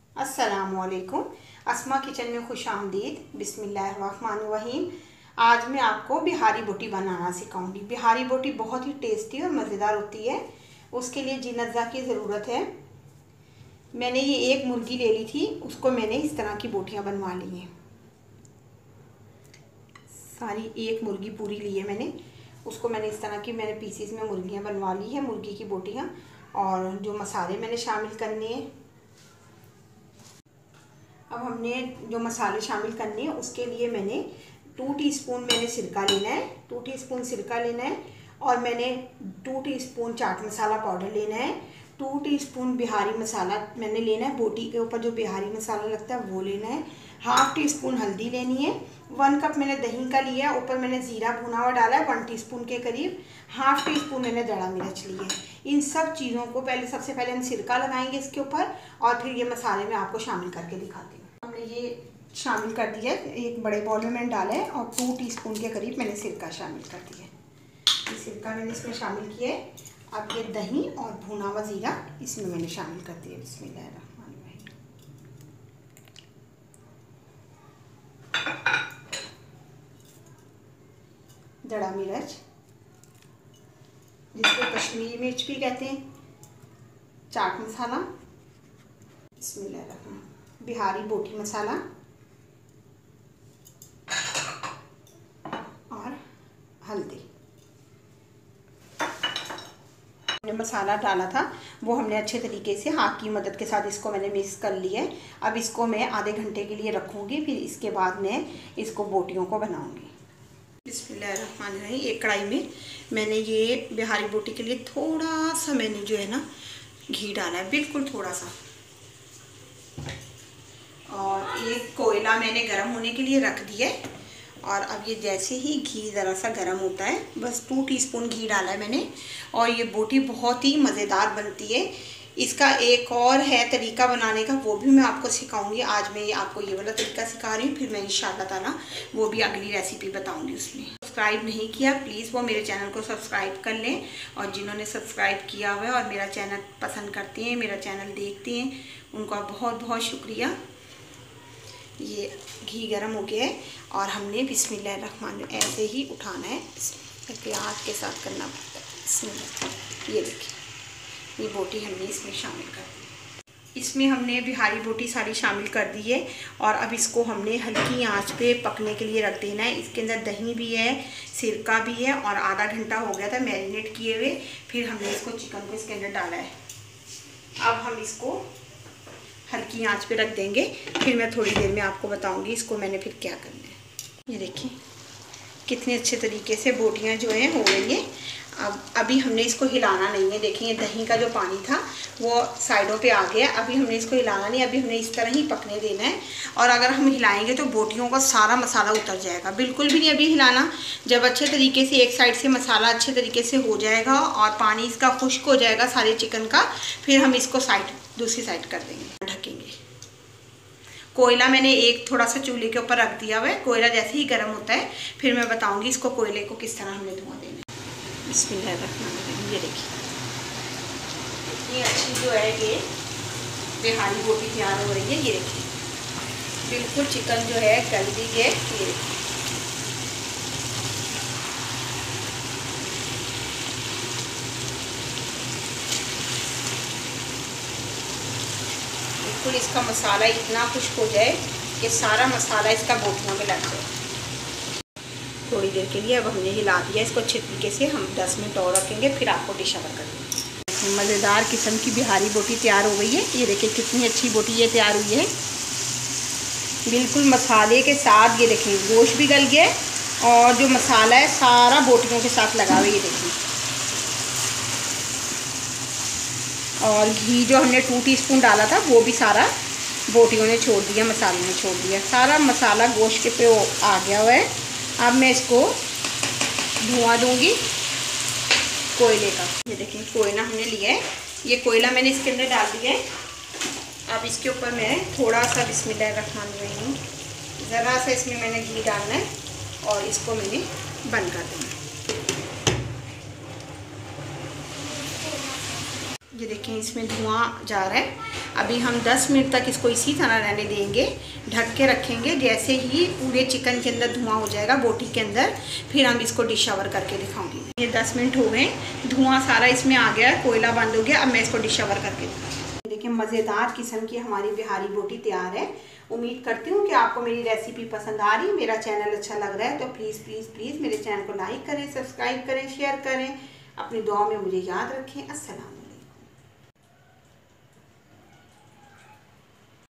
अस्सलामुअलैकुम। अस्मा किचन में खुश आमदीद। बिस्मिल्लाहिर्रहमानिर्रहीम। आज मैं आपको बिहारी बोटी बनाना सिखाऊंगी। बिहारी बोटी बहुत ही टेस्टी और मज़ेदार होती है। उसके लिए जिन अज़्ज़ा की ज़रूरत है, मैंने ये एक मुर्गी ले ली थी, उसको मैंने इस तरह की बोटियां बनवा ली हैं। सारी एक मुर्गी पूरी ली है मैंने, उसको मैंने इस तरह की पीसीस में मुर्गियां बनवा ली है, मुर्गी की बोटियां। और जो मसाले मैंने शामिल करने हैं, अब हमने जो मसाले शामिल करने हैं उसके लिए मैंने 2 टीस्पून मैंने सिरका लेना है, 2 टीस्पून सिरका लेना है। और मैंने 2 टीस्पून चाट मसाला पाउडर लेना है, 2 टीस्पून बिहारी मसाला मैंने लेना है, बोटी के ऊपर जो बिहारी मसाला लगता है वो लेना है। हाफ़ टी स्पून हल्दी लेनी है। 1 कप मैंने दही का लिया, ऊपर मैंने ज़ीरा भुना हुआ डाला है 1 टीस्पून के करीब। हाफ़ टी स्पून मैंने दड़ा मिर्च ली है। इन सब चीज़ों को सबसे पहले हम सिरका लगाएंगे इसके ऊपर, और फिर ये मसाले मैं आपको शामिल करके दिखाती हूँ। हमने ये शामिल कर दिया है, एक बड़े बॉल में मैंने डाला है, और 2 टीस्पून के करीब मैंने सिरका शामिल कर दिया है। ये सिरका मैंने इसमें शामिल किया है। अब ये दही और भुना हुआ ज़ीरा इसमें मैंने शामिल कर दिया। बिस्मिल्लाहिर्रहमानिर्रहीम। दड़ा मिर्च, जिसको कश्मीरी मिर्च भी कहते हैं, चाट मसाला, बिस्मिल्लाहिर्रहमानिर्रहीम, बिहारी बोटी मसाला और हल्दी। हमने मसाला डाला था वो हमने अच्छे तरीके से हाथ की मदद के साथ इसको मैंने मिक्स कर लिया है। अब इसको मैं आधे घंटे के लिए रखूँगी, फिर इसके बाद मैं इसको बोटियों को बनाऊँगी। बिस्मिल्लाहिर्रहमानिर्रहीम। एक कढ़ाई में मैंने ये बिहारी बोटी के लिए थोड़ा सा मैंने जो है ना घी डाला है, बिल्कुल थोड़ा सा। और एक कोयला मैंने गर्म होने के लिए रख दिया है। और अब ये जैसे ही घी ज़रा सा गर्म होता है, बस 2 टीस्पून घी डाला है मैंने। और ये बोटी बहुत ही मज़ेदार बनती है। इसका एक और है तरीका बनाने का, वो भी मैं आपको सिखाऊंगी। आज मैं आपको ये वाला तरीका सिखा रही हूँ, फिर मैं इंशाअल्लाह ताला वो भी अगली रेसिपी बताऊंगी। उसमें सब्सक्राइब नहीं किया प्लीज़ वो मेरे चैनल को सब्सक्राइब कर लें, और जिन्होंने सब्सक्राइब किया हुआ है और मेरा चैनल पसंद करते हैं, मेरा चैनल देखते हैं, उनका बहुत बहुत शुक्रिया। ये घी गरम हो गया है और हमने बिस्मिल्लाहिर्रहमानिर्रहीम ऐसे ही उठाना है, प्याज के साथ करना पड़ता है। बिस्मिल्लाह। ये देखिए, ये बोटी हमने इसमें शामिल कर दी। इसमें हमने बिहारी बोटी सारी शामिल कर दी है। और अब इसको हमने हल्की आंच पे पकने के लिए रख देना है। इसके अंदर दही भी है, सिरका भी है, और आधा घंटा हो गया था मैरिनेट किए हुए। फिर हमने इसको चिकन को इसके अंदर डाला है। अब हम इसको हल्की आंच पे रख देंगे, फिर मैं थोड़ी देर में आपको बताऊंगी इसको मैंने फिर क्या करना है। ये देखिए कितने अच्छे तरीके से बोटियां जो हैं हो गई हैं। अब अभी हमने इसको हिलाना नहीं है। देखिए दही का जो पानी था वो साइडों पे आ गया। अभी हमने इसको हिलाना नहीं, अभी हमने इस तरह ही पकने देना है। और अगर हम हिलाएंगे तो बोटियों का सारा मसाला उतर जाएगा। बिल्कुल भी नहीं अभी हिलाना। जब अच्छे तरीके से एक साइड से मसाला अच्छे तरीके से हो जाएगा और पानी इसका खुश्क हो जाएगा सारे चिकन का, फिर हम इसको दूसरी साइड कर देंगे, ढकेंगे। कोयला मैंने एक थोड़ा सा चूल्हे के ऊपर रख दिया हुआ है। कोयला जैसे ही गर्म होता है फिर मैं बताऊंगी इसको कोयले को किस तरह हमने धुआं देना है। बिस्मिल्लाहिर्रहमानिर्रहीम। ये देखिए इतनी अच्छी जो है ये बिहारी बोटी तैयार हो रही है। ये देखिए बिल्कुल चिकन जो है गल भी गया। ये देखिए बिल्कुल इसका मसाला इतना खुश्क हो जाए कि सारा मसाला इसका बोटियों में लग जाए। थोड़ी देर के लिए अब हमने हिला दिया इसको अच्छे तरीके से। हम 10 मिनट और रखेंगे, फिर आपको डिश ओवर कर देंगे। मज़ेदार किस्म की बिहारी बोटी तैयार हो गई है। ये देखिए कितनी अच्छी बोटी ये तैयार हुई है, बिल्कुल मसाले के साथ। ये देखिए गोश्त भी गल गया है और जो मसाला है सारा बोटियों के साथ लगा हुआ है। ये देखिए, और घी जो हमने 2 टीस्पून डाला था वो भी सारा बोटियों ने छोड़ दिया, मसाले ने छोड़ दिया। सारा मसाला गोश्त के पे आ गया हुआ है। अब मैं इसको धुआं दूंगी कोयले का। ये देखिए कोयला हमने लिया है, ये कोयला मैंने इसके अंदर डाल दिया है। अब इसके ऊपर मैं थोड़ा सा बिस्मिल्लाहिर्रहमानिर्रहीम ज़रा सा इसमें मैंने घी डालना है और इसको मैंने बंद कर देना है। ये देखें इसमें धुआं जा रहा है। अभी हम 10 मिनट तक इसको इसी तरह रहने देंगे, ढक के रखेंगे। जैसे ही पूरे चिकन के अंदर धुआं हो जाएगा, बोटी के अंदर, फिर हम इसको डिश ओवर करके दिखाऊंगी। ये 10 मिनट हो गए, धुआं सारा इसमें आ गया, कोयला बंद हो गया। अब मैं इसको डिश ओवर करके दिखाऊंगी। देखिए मज़ेदार किस्म की हमारी बिहारी बोटी तैयार है। उम्मीद करती हूँ कि आपको मेरी रेसिपी पसंद आ रही, मेरा चैनल अच्छा लग रहा है तो प्लीज़ प्लीज़ प्लीज़ मेरे चैनल को लाइक करें, सब्सक्राइब करें, शेयर करें। अपनी दुआ में मुझे याद रखें। अस्सलाम।